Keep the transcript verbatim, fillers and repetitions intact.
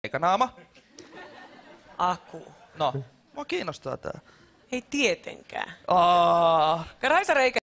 Reikanaama. Aku. No, mua kiinnostaa tää. Ei tietenkään. Aa. Raisa Reikä